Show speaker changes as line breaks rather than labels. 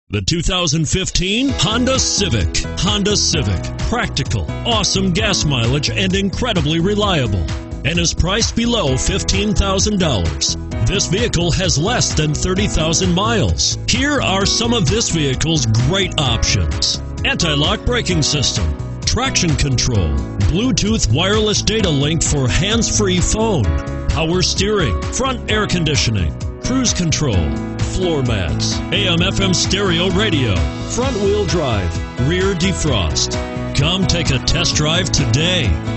The 2015 Honda Civic. Honda Civic. Practical, awesome gas mileage, and incredibly reliable. And is priced below $15,000. This vehicle has less than 30,000 miles. Here are some of this vehicle's great options: anti-lock braking system, traction control, Bluetooth wireless data link for hands-free phone, power steering, front air conditioning, cruise control, floor mats, AM/FM stereo radio, front wheel drive, rear defrost. Come take a test drive today.